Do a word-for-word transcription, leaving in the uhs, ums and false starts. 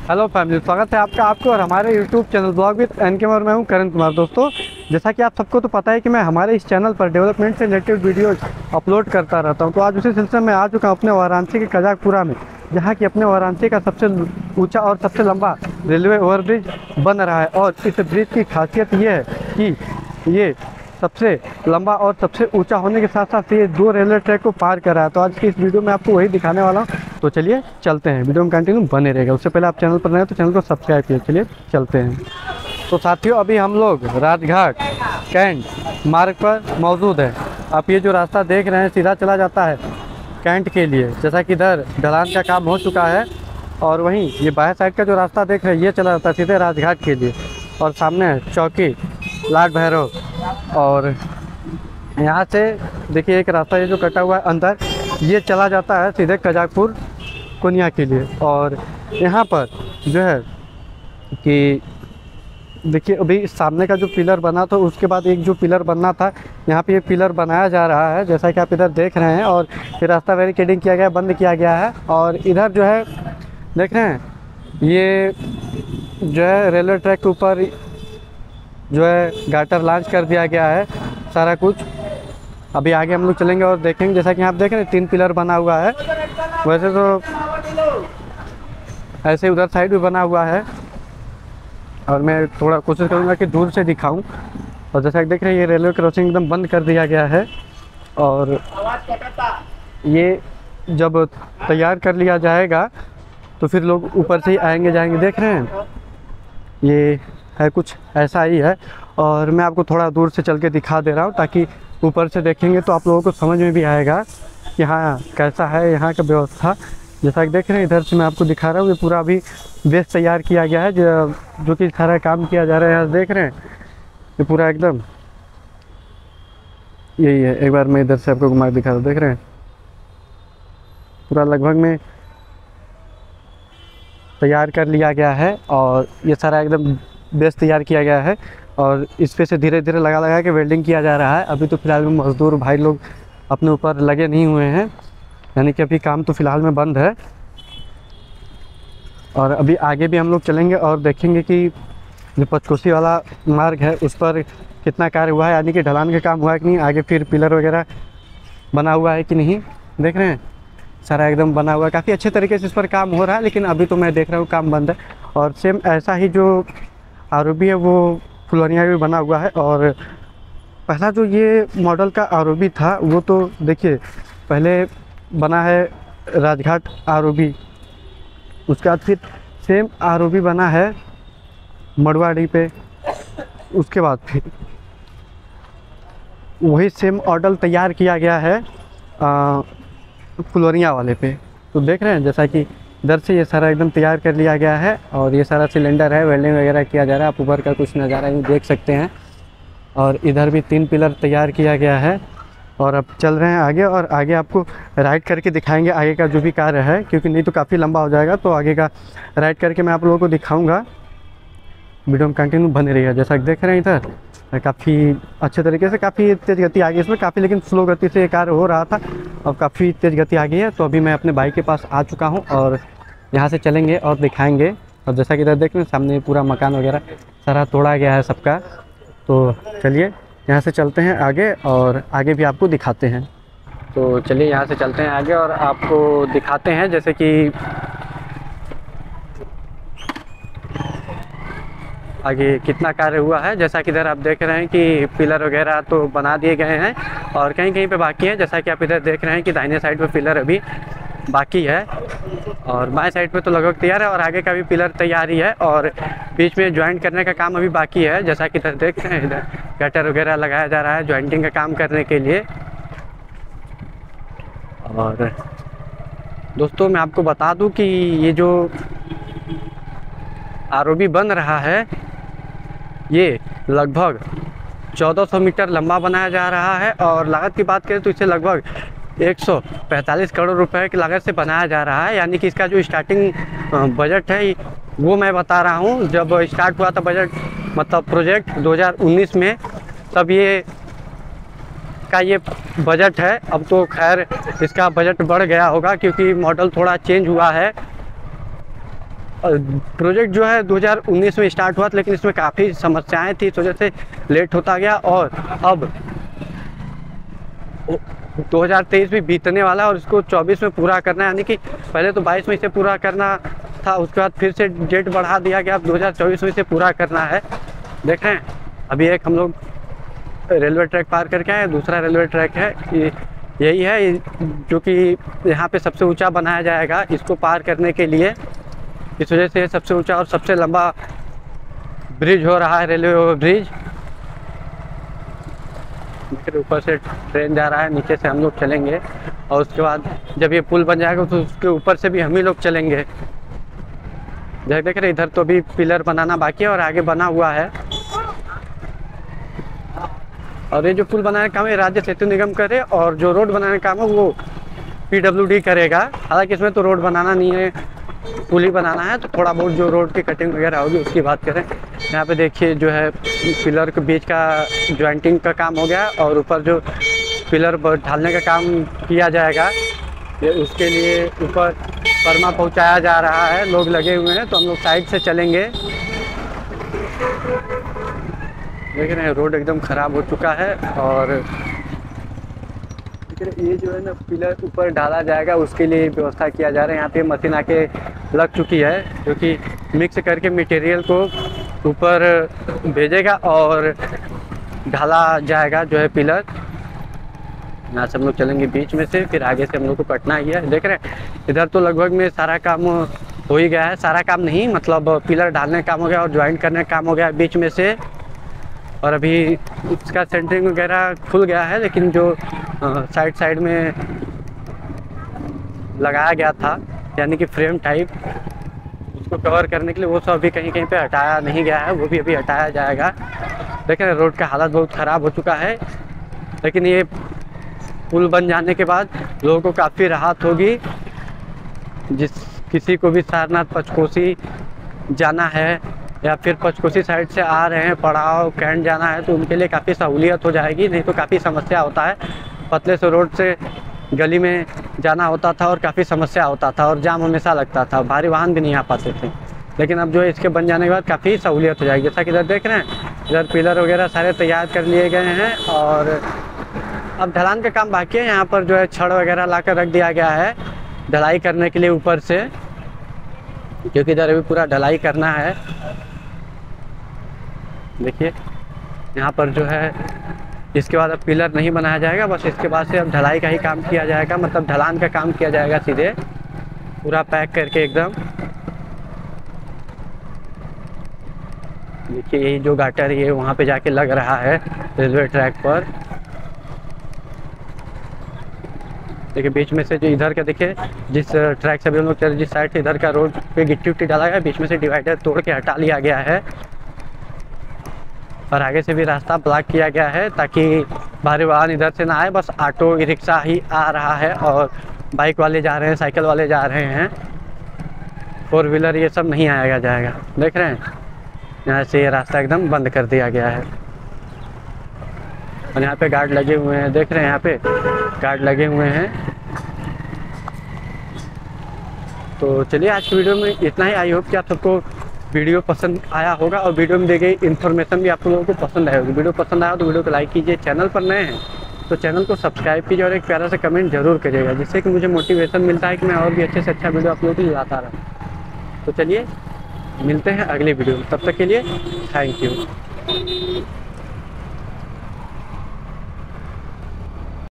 Hello family, स्वागत है आपका आपको और हमारे YouTube channel blog with N K और मैं हूं करण कुमार। दोस्तों, जैसा कि आप सबको तो पता है कि मैं हमारे इस चैनल पर डेवलपमेंट से रिलेटेड वीडियोज अपलोड करता रहता हूं। तो आज उसी सिलसिले में आ चुका हूं अपने वाराणसी के कजाकपुरा में, जहां कि अपने वाराणसी का सबसे ऊंचा और सबसे लंबा रेलवे ओवरब्रिज बन रहा है। और इस ब्रिज की खासियत ये है कि ये सबसे लंबा और सबसे ऊंचा होने के साथ साथ ये दो रेलवे ट्रैक को पार कर रहा है। तो आज की इस वीडियो में आपको वही दिखाने वाला हूँ। तो चलिए चलते हैं, वीडियो में कंटिन्यू बने रहेगा। उससे पहले आप चैनल पर नए हो तो चैनल को सब्सक्राइब कीजिए। चलिए चलते हैं। तो साथियों, अभी हम लोग राजघाट कैंट मार्ग पर मौजूद है। आप ये जो रास्ता देख रहे हैं सीधा चला जाता है कैंट के लिए। जैसा कि इधर ढलान का काम हो चुका है और वहीं ये बाएं साइड का जो रास्ता देख रहे हैं ये चला जाता है सीधे राजघाट के लिए। और सामने चौकी लाट भैरव, और यहाँ से देखिए एक रास्ता ये जो कटा हुआ है अंदर, ये चला जाता है सीधे कजाकपुर कोनिया के लिए। और यहाँ पर जो है कि देखिए अभी सामने का जो पिलर बना था उसके बाद एक जो पिलर बनना था, यहाँ पे ये पिलर बनाया जा रहा है जैसा कि आप इधर देख रहे हैं। और ये रास्ता बैरिकेडिंग किया गया है, बंद किया गया है। और इधर जो है देख रहे हैं ये जो है रेलवे ट्रैक के ऊपर जो है गाटर लॉन्च कर दिया गया है सारा कुछ। अभी आगे हम लोग चलेंगे और देखेंगे। जैसा कि आप देख रहे हैं तीन पिलर बना हुआ है, वैसे तो ऐसे उधर साइड भी बना हुआ है। और मैं थोड़ा कोशिश करूंगा कि दूर से दिखाऊं। और जैसा कि देख रहे हैं ये रेलवे क्रॉसिंग एकदम बंद कर दिया गया है। और ये जब तैयार कर लिया जाएगा तो फिर लोग ऊपर से ही आएंगे जाएंगे। देख रहे हैं ये है कुछ ऐसा ही है। और मैं आपको थोड़ा दूर से चल के दिखा दे रहा हूँ ताकि ऊपर से देखेंगे तो आप लोगों को समझ में भी आएगा कि हाँ कैसा है यहाँ का व्यवस्था। जैसा कि देख रहे हैं इधर से मैं आपको दिखा रहा हूँ, ये पूरा अभी बेस तैयार किया गया है जो, जो कि सारा काम किया जा रहा है। यहाँ देख रहे हैं ये पूरा एकदम यही है। एक बार मैं इधर से आपको घुमा दिखा रहा हूँ, देख रहे हैं पूरा लगभग में तैयार कर लिया गया है। और ये सारा एकदम बेस तैयार किया गया है और इस पे से धीरे धीरे लगा लगा के वेल्डिंग किया जा रहा है। अभी तो फिलहाल में मज़दूर भाई लोग अपने ऊपर लगे नहीं हुए हैं, यानी कि अभी काम तो फिलहाल में बंद है। और अभी आगे भी हम लोग चलेंगे और देखेंगे कि जो पचकोसी वाला मार्ग है उस पर कितना कार्य हुआ है, यानी कि ढलान का काम हुआ है कि नहीं, आगे फिर पिलर वगैरह बना हुआ है कि नहीं। देख रहे हैं सारा एकदम बना हुआ है, काफ़ी अच्छे तरीके से इस पर काम हो रहा है। लेकिन अभी तो मैं देख रहा हूँ काम बंद है। और सेम ऐसा ही जो आरोबी है वो फुलवरिया भी बना हुआ है। और पहला जो ये मॉडल का आरोबी था वो तो देखिए पहले बना है राजघाट आरोबी, उसके बाद फिर सेम आरोबी बना है मड़वाड़ी पे, उसके बाद फिर वही सेम मॉडल तैयार किया गया है फुलवरिया वाले पे। तो देख रहे हैं जैसा कि इधर से ये सारा एकदम तैयार कर लिया गया है। और ये सारा सिलेंडर है, वेल्डिंग वगैरह किया जा रहा है। आप ऊपर का कुछ नज़ारा यूँ देख सकते हैं। और इधर भी तीन पिलर तैयार किया गया है। और अब चल रहे हैं आगे, और आगे आपको राइड करके दिखाएंगे आगे का जो भी कार्य है, क्योंकि नहीं तो काफ़ी लंबा हो जाएगा। तो आगे का राइड करके मैं आप लोगों को दिखाऊँगा। वीडियो में कंटिन्यू बने रहिएगा। जैसा कि देख रहे हैं इधर काफ़ी अच्छे तरीके से, काफ़ी तेज़ गति आ गई इसमें, काफ़ी लेकिन स्लो गति से ये कार्य हो रहा था, अब काफ़ी तेज़ गति आ गई है। तो अभी मैं अपने बाइक के पास आ चुका हूँ और यहाँ से चलेंगे और दिखाएंगे। और जैसा कि इधर देख रहे हैं सामने पूरा मकान वगैरह सारा तोड़ा गया है सबका। तो चलिए यहाँ से चलते हैं आगे और आगे भी आपको दिखाते हैं। तो चलिए यहाँ से चलते हैं आगे और आपको दिखाते हैं जैसे कि आगे कितना कार्य हुआ है। जैसा कि इधर आप देख रहे हैं कि पिलर वगैरह तो बना दिए गए हैं और कहीं कहीं पे बाकी है। जैसा कि आप इधर देख रहे हैं कि दाहिने साइड पे पिलर अभी बाकी है और बाएं साइड पे तो लगभग तैयार है। और आगे का भी पिलर तैयारी है और बीच में ज्वाइंट करने का काम अभी बाकी है। जैसा कि इधर देख रहे हैं इधर गटर वगैरह लगाया जा रहा है ज्वाइंटिंग का काम करने के लिए। और दोस्तों मैं आपको बता दूं कि ये जो आरओबी बन रहा है ये लगभग चौदह सौ मीटर लंबा बनाया जा रहा है। और लागत की बात करें तो इसे लगभग एक सौ पैंतालीस करोड़ रुपए की लागत से बनाया जा रहा है। यानी कि इसका जो स्टार्टिंग बजट है वो मैं बता रहा हूँ, जब स्टार्ट हुआ था बजट मतलब प्रोजेक्ट दो हज़ार उन्नीस में, तब ये का ये बजट है। अब तो खैर इसका बजट बढ़ गया होगा क्योंकि मॉडल थोड़ा चेंज हुआ है। प्रोजेक्ट जो है दो हज़ार उन्नीस में स्टार्ट हुआ था, लेकिन इसमें काफ़ी समस्याएं थी, इस वजह से लेट होता गया। और अब दो हज़ार तेईस भी बीतने वाला है और इसको चौबीस में पूरा करना है, यानी कि पहले तो बाईस में इसे पूरा करना था, उसके बाद फिर से डेट बढ़ा दिया गया, अब दो हज़ार चौबीस में इसे पूरा करना है। देख रहे हैं अभी एक हम लोग रेलवे ट्रैक पार करके आए, दूसरा रेलवे ट्रैक है यही है जो कि यहाँ पे सबसे ऊंचा बनाया जाएगा इसको पार करने के लिए। इस वजह से सबसे ऊंचा और सबसे लंबा ब्रिज हो रहा है, रेलवे ओवर ब्रिज। ऊपर से ट्रेन जा रहा है, नीचे से हम लोग चलेंगे और उसके बाद जब ये पुल बन जाएगा तो उसके ऊपर से भी हम ही लोग चलेंगे। देख रहे इधर तो भी पिलर बनाना बाकी है और आगे बना हुआ है। और ये जो पुल बनाने का काम है राज्य सेतु निगम करे और जो रोड बनाने का काम है वो पीडब्ल्यूडी करेगा। हालांकि इसमें तो रोड बनाना नहीं है, पुल ही बनाना है, तो थोड़ा बहुत जो रोड की कटिंग वगैरह होगी उसकी बात करें। यहाँ पे देखिए जो है पिलर के बीच का ज्वाइंटिंग का काम हो गया और ऊपर जो पिलर ढालने का काम किया जाएगा ये उसके लिए ऊपर परमा पहुँचाया जा रहा है, लोग लगे हुए हैं। तो हम लोग साइड से चलेंगे। देख रहे हैं रोड एकदम ख़राब हो चुका है और ये जो है ना पिलर ऊपर डाला जाएगा उसके लिए व्यवस्था किया जा रहा है। यहाँ पे मशीन आके लग चुकी है जो कि मिक्स करके मटेरियल को ऊपर भेजेगा और ढाला जाएगा जो है पिलर। यहाँ से हम लोग चलेंगे बीच में से, फिर आगे से हम लोग को कटना ही है। देख रहे हैं इधर तो लगभग में सारा काम हो ही गया है, सारा काम नहीं मतलब पिलर डालने का काम हो गया और ज्वाइंट करने का काम हो गया बीच में से। और अभी इसका सेंटरिंग वगैरह खुल गया है, लेकिन जो साइड साइड में लगाया गया था यानी कि फ्रेम टाइप उसको कवर करने के लिए वो सब अभी कहीं कहीं पे हटाया नहीं गया है, वो भी अभी हटाया जाएगा। देखें रोड का हालत बहुत ख़राब हो चुका है, लेकिन ये पुल बन जाने के बाद लोगों को काफ़ी राहत होगी। जिस किसी को भी सारनाथ पंचकोसी जाना है या फिर पंचकोसी साइड से आ रहे हैं पड़ाव कैंट जाना है तो उनके लिए काफ़ी सहूलियत हो जाएगी। नहीं तो काफ़ी समस्या होता है, पतले से रोड से गली में जाना होता था और काफ़ी समस्या होता था और जाम हमेशा लगता था, भारी वाहन भी नहीं आ पाते थे। लेकिन अब जो है इसके बन जाने के बाद काफ़ी सहूलियत हो जाएगी। जैसा कि इधर देख रहे हैं इधर पिलर वगैरह सारे तैयार कर लिए गए हैं और अब ढलान का काम बाकी है। यहाँ पर जो है छड़ वगैरह ला कर रख दिया गया है ढलाई करने के लिए ऊपर से, क्योंकि इधर अभी पूरा ढलाई करना है। देखिए यहाँ पर जो है इसके बाद अब पिलर नहीं बनाया जाएगा, बस इसके बाद से अब ढलाई का ही काम किया जाएगा, मतलब ढलान का काम किया जाएगा सीधे पूरा पैक करके एकदम। देखिए यही जो गाटर ये वहाँ पे जाके लग रहा है रेलवे ट्रैक पर। देखिए बीच में से जो इधर का देखिए जिस ट्रैक से भी हम लोग चल जिस साइड से इधर का रोड पे गिट्टी उट्टी डाला गया, बीच में से डिवाइडर तोड़ के हटा लिया गया है और आगे से भी रास्ता ब्लॉक किया गया है ताकि भारी वाहन इधर से ना आए, बस ऑटो ई रिक्शा ही आ रहा है और बाइक वाले जा रहे हैं, साइकिल वाले जा रहे हैं, फोर व्हीलर ये सब नहीं आएगा जाएगा। देख रहे हैं यहाँ से ये रास्ता एकदम बंद कर दिया गया है और यहाँ पे गार्ड लगे हुए हैं। देख रहे हैं यहाँ पे गार्ड लगे हुए हैं। तो चलिए आज की वीडियो में इतना ही। आई होप कि आप सबको वीडियो पसंद आया होगा और वीडियो में दी गई इन्फॉर्मेशन भी आप लोगों को पसंद आए होगी। वीडियो पसंद आया तो वीडियो को लाइक कीजिए, चैनल पर नए हैं तो चैनल को सब्सक्राइब कीजिए और एक प्यारा सा कमेंट जरूर करिएगा, जिससे कि मुझे मोटिवेशन मिलता है कि मैं और भी अच्छे से अच्छा वीडियो आप लोगों को लाता रहूँ। तो चलिए मिलते हैं अगली वीडियो में, तब तक के लिए थैंक यू।